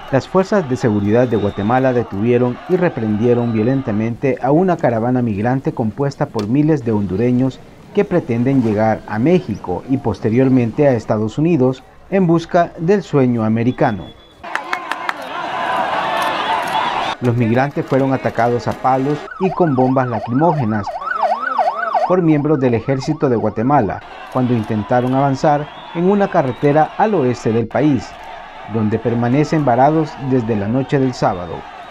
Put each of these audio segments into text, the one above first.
Las fuerzas de seguridad de Guatemala detuvieron y reprendieron violentamente a una caravana migrante compuesta por miles de hondureños que pretenden llegar a México y posteriormente a Estados Unidos en busca del sueño americano. Los migrantes fueron atacados a palos y con bombas lacrimógenas por miembros del Ejército de Guatemala cuando intentaron avanzar en una carretera al oeste del país, donde permanecen varados desde la noche del sábado.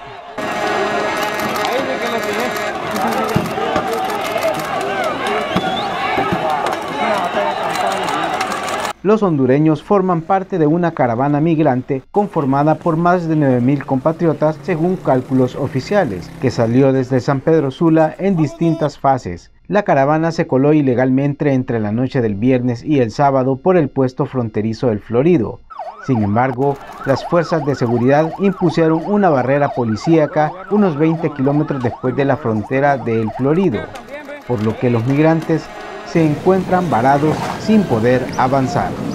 Los hondureños forman parte de una caravana migrante conformada por más de 9.000 compatriotas según cálculos oficiales, que salió desde San Pedro Sula en distintas fases. La caravana se coló ilegalmente entre la noche del viernes y el sábado por el puesto fronterizo del Florido. Sin embargo, las fuerzas de seguridad impusieron una barrera policíaca unos 20 kilómetros después de la frontera de El Florido, por lo que los migrantes se encuentran varados sin poder avanzar.